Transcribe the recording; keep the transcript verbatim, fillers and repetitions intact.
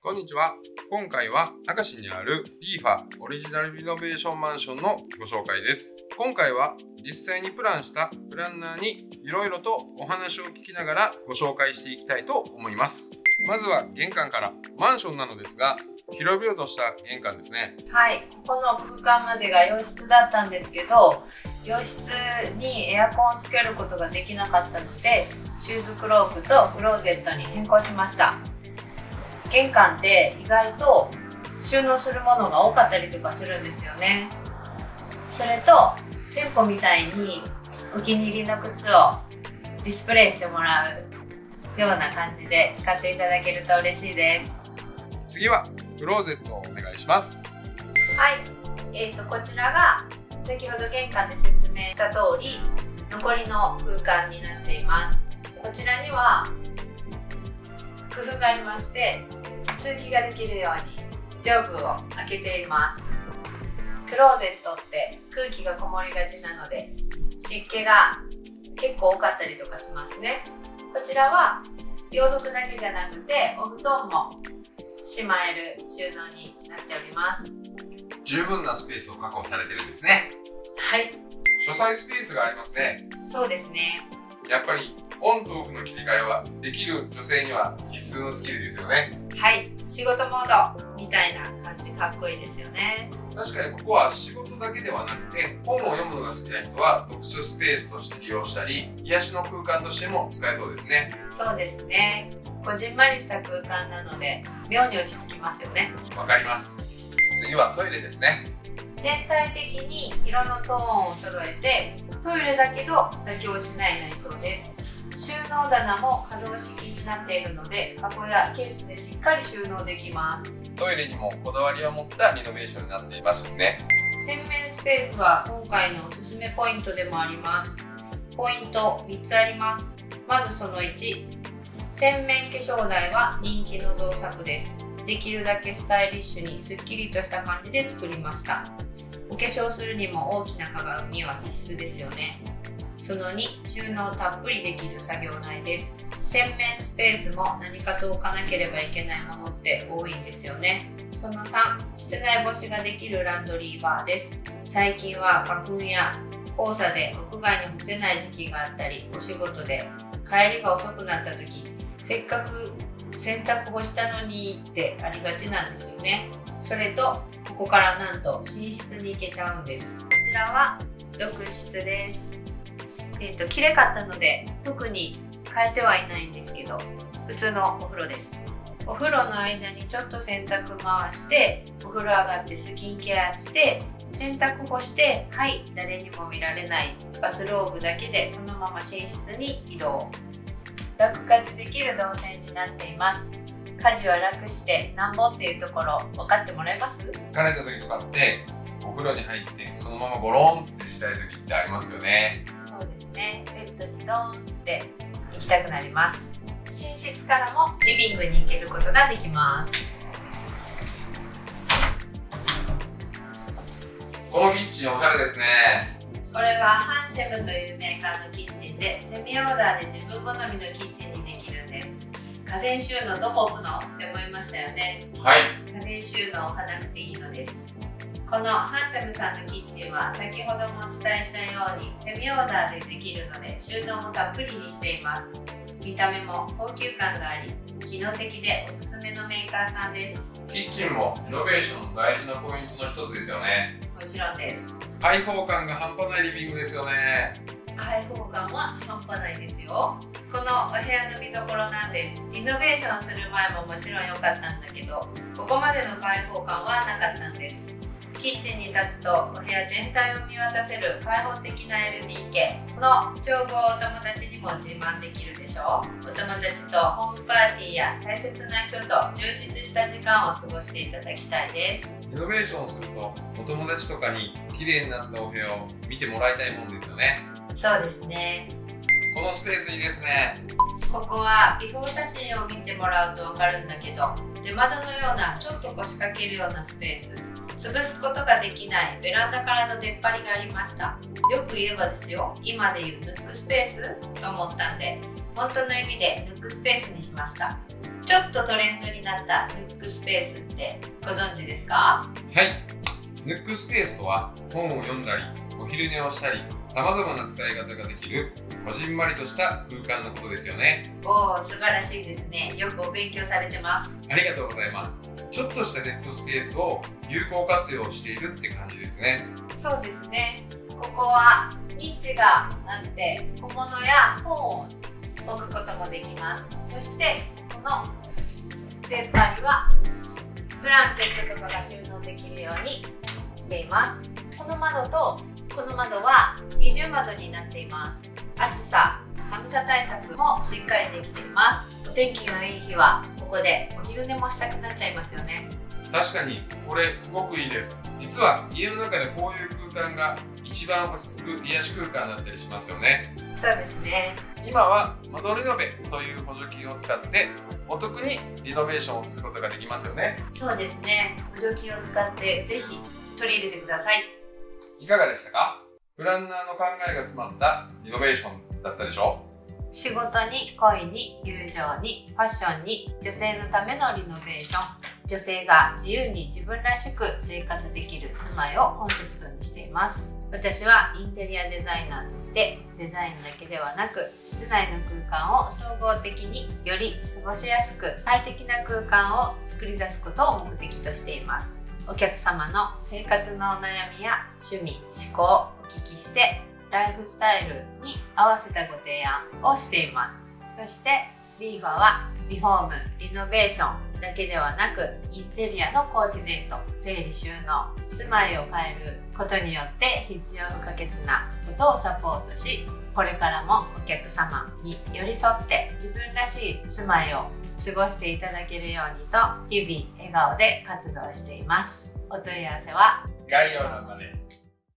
こんにちは。今回は明石にあるリーファオリジナルリノベーションマンションのご紹介です。今回は実際にプランしたプランナーにいろいろとお話を聞きながらご紹介していきたいと思います。まずは玄関から。マンションなのですが広々とした玄関ですね。 はい、この空間までが洋室だったんですけど、洋室にエアコンをつけることができなかったので、シューズクロークとクローゼットに変更しました。玄関って意外と収納するものが多かったりとかするんですよね。それと店舗みたいにお気に入りの靴をディスプレイしてもらうような感じで使っていただけると嬉しいです。 次はクローゼットをお願いします。 はい、えーと、こちらが先ほど玄関で説明した通り残りの空間になっています。こちらには工夫がありまして、通気ができるように上部を開けています。クローゼットって空気がこもりがちなので湿気が結構多かったりとかしますね。こちらは洋服だけじゃなくてお布団もしまえる収納になっております。 十分なスペースを確保されてるんですね。 はい、 書斎スペースがありますね。 そうですね。 やっぱりオンとオフの切り替えはできる女性には必須のスキルですよね。 はい、仕事モードみたいな感じ、かっこいいですよね。 確かにここは仕事だけではなくて、本を読むのが好きな人は読書スペースとして利用したり、癒しの空間としても使えそうですね。 そうですね。こじんまりした空間なので妙に落ち着きますよね。 わかります。次はトイレですね。 全体的に色のトーンを揃えて、トイレだけど妥協しない内装です。収納棚も可動式になっているので、カゴやケースでしっかり収納できます。 トイレにもこだわりを持ったリノベーションになっていますね。 洗面スペースは今回のおすすめポイントでもあります。ポイントみっつあります。まずそのいち、洗面化粧台は人気の造作です。できるだけスタイリッシュにすっきりとした感じで作りました。お化粧するにも大きな鏡は必須ですよね。そのに、収納たっぷりできる作業台です。洗面スペースも何かと置かなければいけないものって多いんですよね。そのさん、室内干しができるランドリーバーです。最近は花粉や黄砂で屋外に干せない時期があったり、お仕事で帰りが遅くなった時、せっかく洗濯干したのにってありがちなんですよね。それとここからなんと寝室に行けちゃうんです。こちらは浴室です。えーと、綺麗かったので特に変えてはいないんですけど、普通のお風呂です。お風呂の間にちょっと洗濯回して、お風呂上がってスキンケアして洗濯干して、はい、誰にも見られないバスローブだけでそのまま寝室に移動。楽家事できる動線になっています。家事は楽してなんぼっていうところ分かってもらえます？ 疲れた時とかってお風呂に入ってそのままゴロンってしたい時ってありますよね。 そうですね。ベッドにドーンって行きたくなります。寝室からもリビングに行けることができます。 このキッチンおしゃれですね。 これはハンセムというメーカーのキッチンで、セミオーダーで自分好みのキッチンにできるんです。家電収納どこ置くのって思いましたよね。 はい。 家電収納を置かなくていいのです。このハンセムさんのキッチンは先ほどもお伝えしたようにセミオーダーでできるので収納もたっぷりにしています。見た目も高級感があり、機能的でおすすめのメーカーさんです。 キッチンもリノベーションの大事なポイントの一つですよね。 もちろんです。 開放感が半端ないリビングですよね。 開放感は半端ないですよ。このお部屋の見どころなんです。リノベーションする前ももちろん良かったんだけど、ここまでの開放感はなかったんです。キッチンに立つとお部屋全体を見渡せる開放的な エルディーケー。この眺望をお友達にも自慢できるでしょう。お友達とホームパーティーや大切な人と充実した時間を過ごしていただきたいです。 リノベーションをするとお友達とかに綺麗になったお部屋を見てもらいたいもんですよね。 そうですね。 このスペースいいですね。 ここはビフォー写真を見てもらうと分かるんだけど、出窓のようなちょっと腰掛けるようなスペース、潰すことができないベランダからの出っ張りがありました。よく言えばですよ、今でいうヌックスペースと思ったんで、本当の意味でヌックスペースにしました。 ちょっとトレンドになったヌックスペースってご存知ですか？ はい、ヌックスペースとは本を読んだりお昼寝をしたりさまざまな使い方ができるこじんまりとした空間のことですよね。 おお、素晴らしいですね。よくお勉強されてます。 ありがとうございます。ちょっとしたデッドスペースを有効活用しているって感じですね。 そうですね。ここはニッチがあって小物や本を置くこともできます。そしてこの出っ張りはブランケットとかが収納できるようにしています。この窓とこの窓は二重窓になっています。暑さ、寒さ対策もしっかりできています。お天気のいい日はここでお昼寝もしたくなっちゃいますよね。 確かにこれすごくいいです。実は家の中でこういう空間が一番落ち着く癒し空間だったりしますよね。 そうですね。 今は窓リノベという補助金を使ってお得にリノベーションをすることができますよね。 そうですね。補助金を使ってぜひ取り入れてください。 いかがでしたか？プランナーの考えが詰まったリノベーションだったでしょう？ 仕事に恋に友情にファッションに女性のためのリノベーション、女性が自由に自分らしく生活できる住まいをコンセプトにしています。私はインテリアデザイナーとしてデザインだけではなく室内の空間を総合的により過ごしやすく快適な空間を作り出すことを目的としています。お客様の生活のお悩みや趣味、思考をお聞きしてライフスタイルに合わせたご提案をしています。そしてリーファはリフォーム、リノベーションだけではなくインテリアのコーディネート、整理収納、住まいを変えることによって必要不可欠なことをサポートし、これからもお客様に寄り添って自分らしい住まいを過ごしていただけるようにと日々笑顔で活動しています。お問い合わせは概要欄まで。